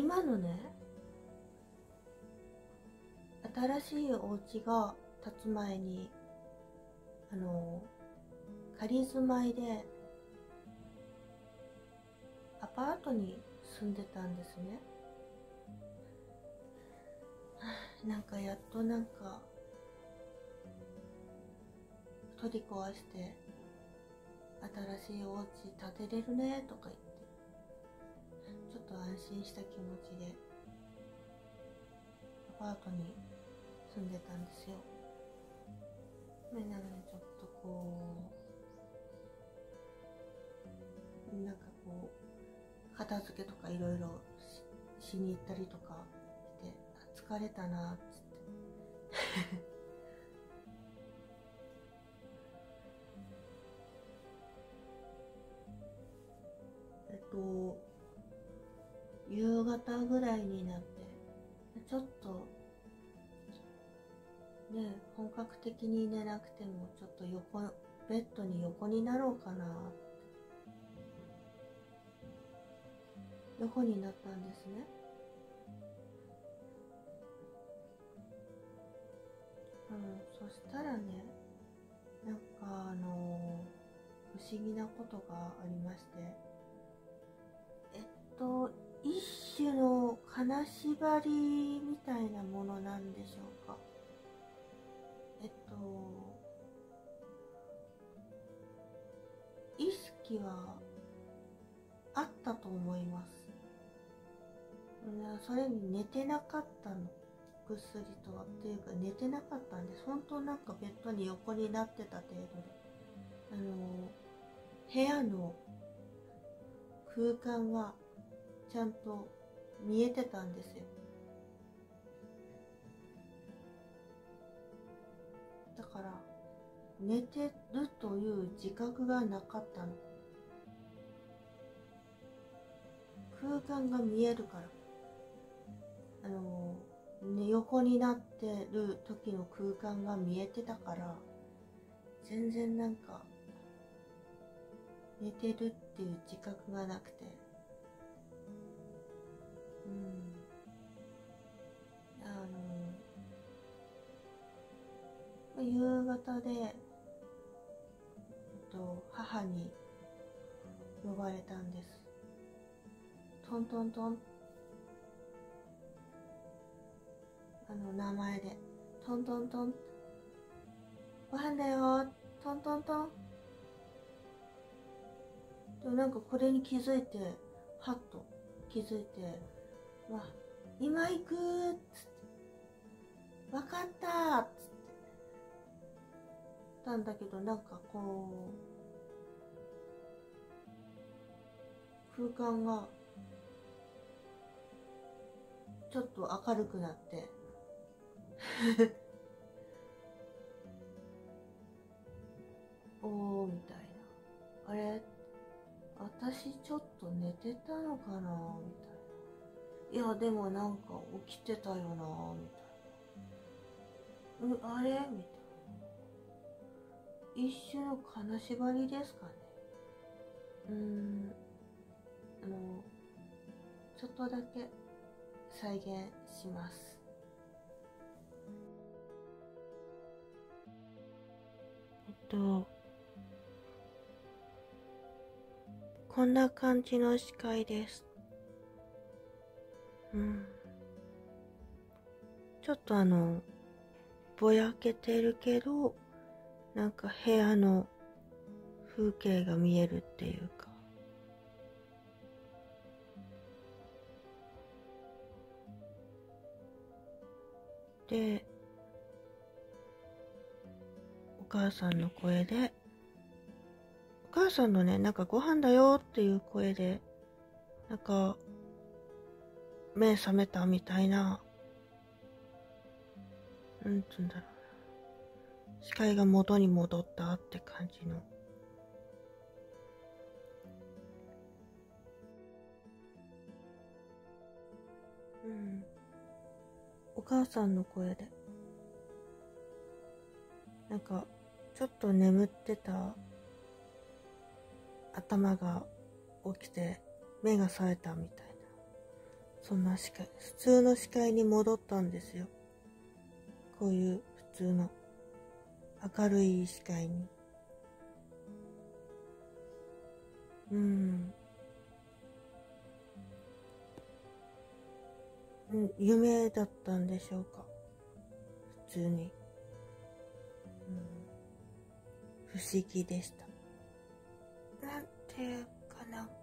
今のね、新しいお家が建つ前に仮住まいでアパートに住んでたんですね。なんかやっと取り壊して新しいお家建てれるねとか言ってちょっと安心した気持ちでアパートに住んでたんですよ。なのでちょっと片付けとかいろいろしに行ったりとかして疲れたなっつって夕方ぐらいになってちょっとね、本格的に寝なくてもちょっとベッドに横になろうかなって横になったんですね。そしたらね、不思議なことがありまして、一種の金縛りみたいなものなんでしょうか。意識はあったと思います。それに寝てなかったの、ぐっすりとはっていうか寝てなかったんです。本当ベッドに横になってた程度で、部屋の空間はちゃんと見えてたんですよ。だから寝てるという自覚がなかったの。空間が見えるから、横になってる時の空間が見えてたから全然寝てるっていう自覚がなくて、夕方で、母に呼ばれたんです。トントントン、名前でトントントン、ご飯だよ、トントントン。でもこれに気づいて、はっと気づいて、今行くーっつって、分かったーっつってたんだけど、空間がちょっと明るくなっておーみたいな、あれ私ちょっと寝てたのかなみたいな、いやでも起きてたよなみたいな、あれみたいな、一種の金縛りですかね。ちょっとだけ再現します。こんな感じの視界です。ちょっとぼやけてるけど部屋の風景が見えるっていうか、でお母さんの声で、お母さんのね、ご飯だよっていう声で目覚めたみたいな、視界が元に戻ったって感じの、お母さんの声でちょっと眠ってた頭が起きて目が冴えたみたいな、 そんな視界、普通の視界に戻ったんですよ。こういう普通の明るい視界に。夢だったんでしょうか、普通に。不思議でした。なんていうか、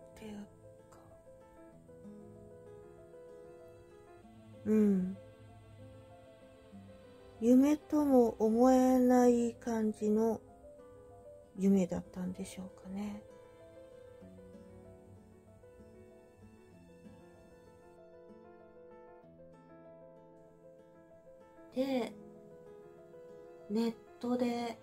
夢とも思えない感じの夢だったんでしょうかね。で、ネットで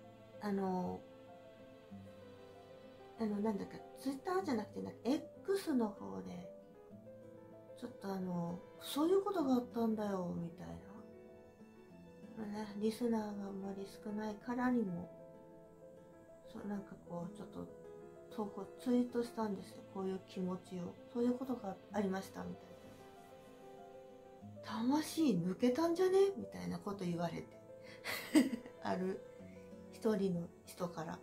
なんだかツイッターじゃなくてX の方でちょっとそういうことがあったんだよみたいな、リスナーがあんまり少ないからにもなんかこうちょっと投稿ツイートしたんですよ。こういう気持ちを、そういうことがありましたみたいな。魂抜けたんじゃねみたいなこと言われてある一人の人から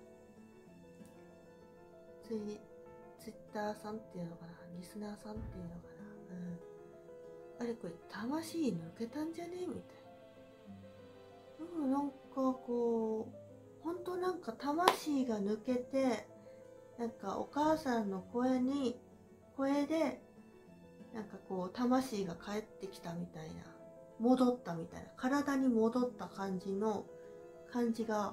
ツイッターさんっていうのかな、リスナーさんっていうのかな、あれこれ魂抜けたんじゃねみたいな。なんかこう本当なんか魂が抜けて、なんかお母さんの声でなんかこう魂が帰ってきたみたいな、戻ったみたいな、体に戻った感じが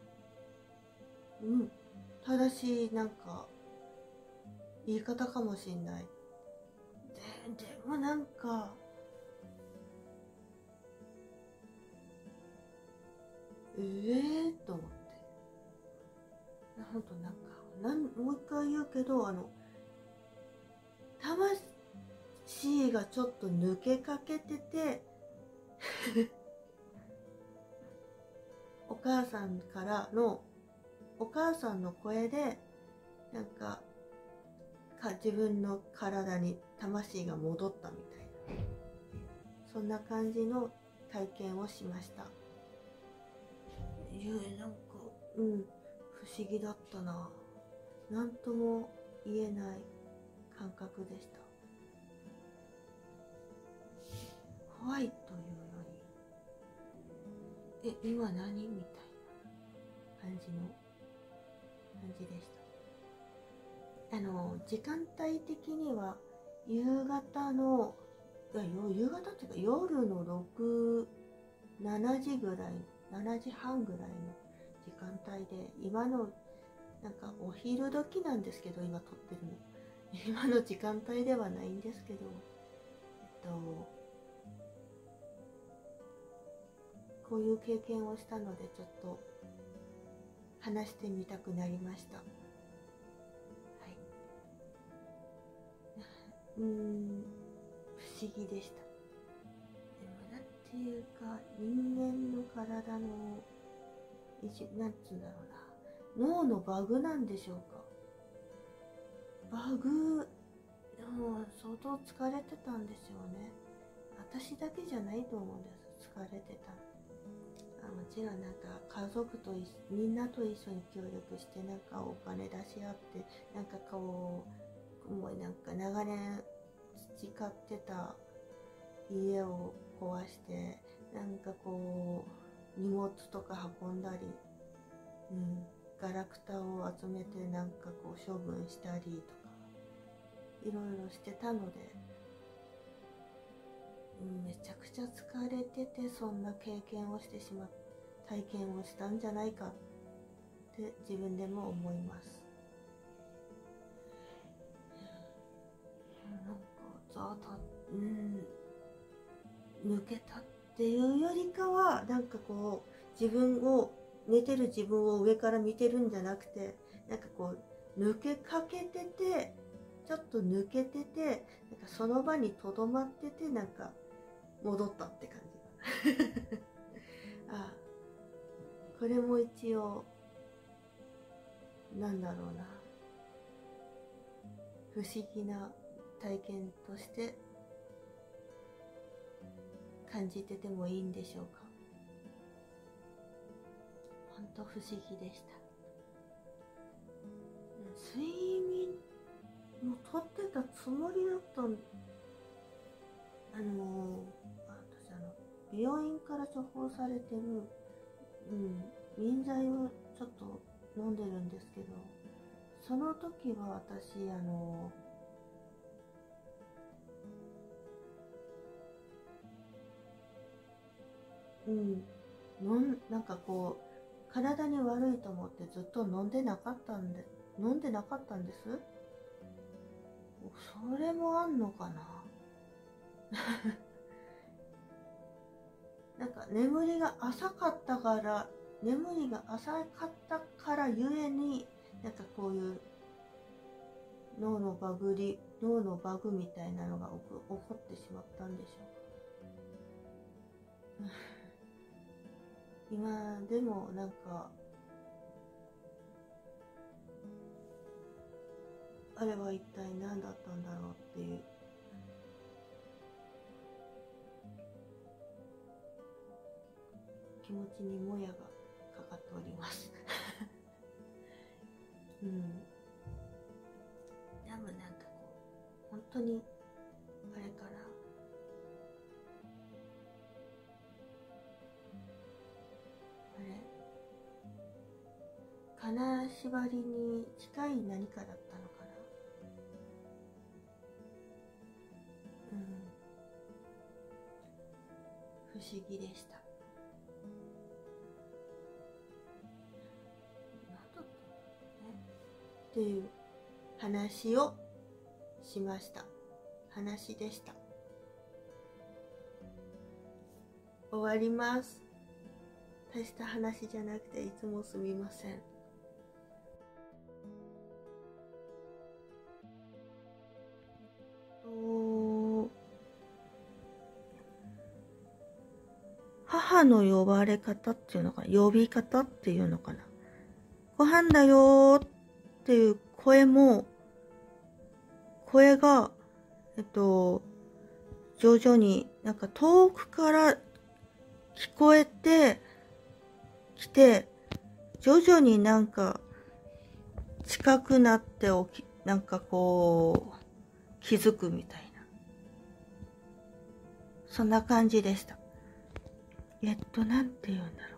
正しいなんか言い方かもしんない。でもなんかと思って、ほんともう一回言うけど、魂がちょっと抜けかけててお母さんの声でなんか自分の体に魂が戻ったみたいな、そんな感じの体験をしました。なんか不思議だったな。なんとも言えない感覚でした。怖いというより、今何みたいな感じでした。時間帯的には夕方っていうか夜の7時ぐらい、7時半ぐらいの時間帯で、今のなんかお昼時なんですけど、今撮ってるの今の時間帯ではないんですけど、こういう経験をしたのでちょっと話してみたくなりました。はい。不思議でした。でもなんていうか、人間の体のなんつうんだろうな、脳のバグなんでしょうか。バグ、相当疲れてたんですよね。私だけじゃないと思うんです、疲れてた。もちろんなんか家族とみんなと一緒に協力してなんかお金出し合って、なんかこうもうなんか長年培ってた家を壊して、なんかこう荷物とか運んだり、ガラクタを集めてなんかこう処分したりとかいろいろしてたので、めちゃくちゃ疲れてて、そんな体験をしたんじゃないかって自分でも思います。なんかざわた抜けたっていうよりかは、なんかこう寝てる自分を上から見てるんじゃなくて、なんかこう抜けかけてて、ちょっと抜けてて、なんかその場にとどまってて、なんか戻ったって感じあ、これも一応なんだろうな、不思議な体験として感じててもいいんでしょうか。ほんと不思議でした。睡眠もとってたつもりだったん。私病院から処方されてる、眠剤をちょっと飲んでるんですけど、その時は私なんかこう体に悪いと思ってずっと飲んでなかったんです。それもあんのかな。なんか眠りが浅かったからゆえに、なんかこういう脳のバグみたいなのが起こってしまったんでしょう。今でもなんかあれは一体何だったんだろうっていう気持ちにもやがかかっております。でもなんかこう本当にあれから金縛りに近い何かだったのかな。不思議でした。何だったんだろうねっていう話をしました。話でした。終わります。大した話じゃなくていつもすみません。母の呼ばれ方っていうのかな、呼び方っていうのかな。ご飯だよーっていう声が、徐々になんか遠くから聞こえてきて、徐々になんか近くなってなんかこう気づくみたいな、そんな感じでした。なんて言うんだろ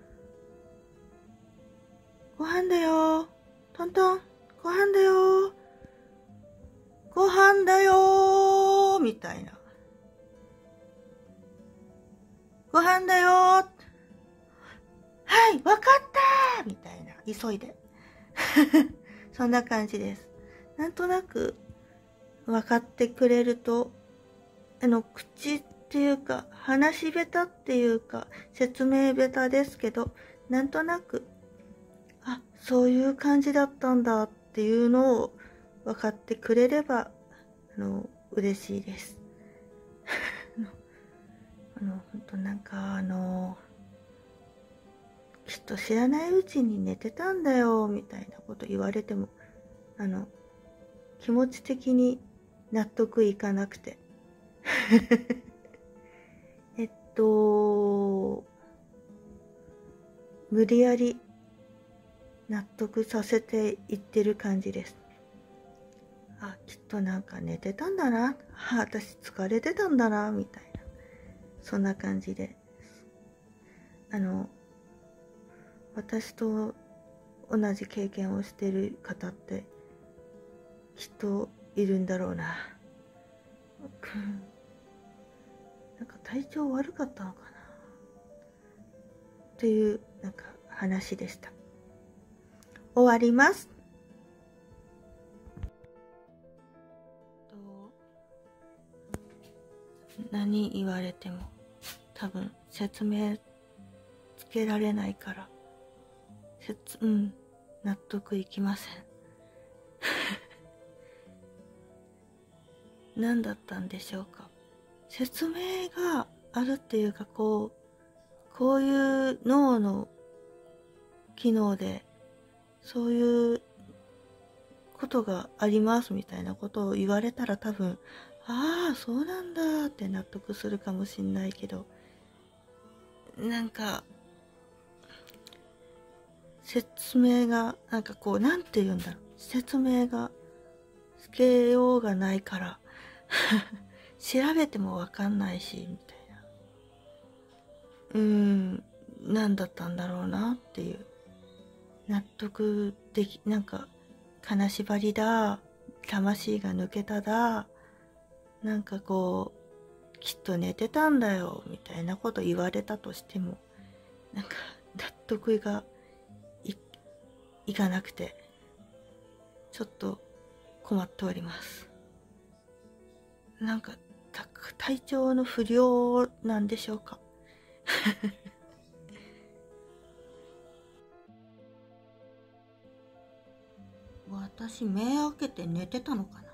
う。ご飯だよー、トントン、ご飯だよー、ご飯だよーみたいな。ご飯だよー、はい、わかったーみたいな、急いで。そんな感じです。なんとなく分かってくれると、口っていうか、話し下手っていうか、説明下手ですけど、なんとなく、そういう感じだったんだっていうのを分かってくれれば、嬉しいです。本当なんかきっと知らないうちに寝てたんだよみたいなこと言われても気持ち的に納得いかなくて無理やり納得させていってる感じです。きっとなんか寝てたんだな、私疲れてたんだなみたいな、そんな感じで、私と同じ経験をしている方ってきっといるんだろうな。なんか体調悪かったのかなっていうなんか話でした。終わります。何言われても多分説明つけられないから納得いきません。何だったんでしょうか。説明があるっていうか、こういう脳の機能でそういうことがありますみたいなことを言われたら多分そうなんだって納得するかもしんないけど、 なんか説明がなんかこうなんて言うんだろう、説明がつけようがないから調べてもわかんないしみたいな、何だったんだろうなっていう、納得でき、なんか金縛りだ、魂が抜けただ、なんかこうきっと寝てたんだよみたいなこと言われたとしても、なんか納得がいかなくて、ちょっと困っております。なんか体調の不良なんでしょうか。私目開けて寝てたのかな。